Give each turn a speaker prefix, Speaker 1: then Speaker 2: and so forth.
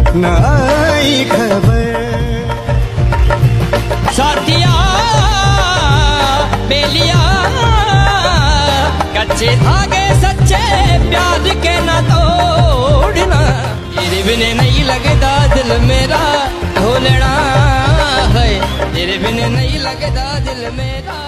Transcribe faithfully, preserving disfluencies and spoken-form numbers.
Speaker 1: न आई खबर।
Speaker 2: साथिया बेलिया कच्चे धागे सच्चे प्यार के न तोड़ना। तेरे बिन नहीं लगदा दिल मेरा ढोलना है, तेरे बिन नहीं लगदा दिल मेरा।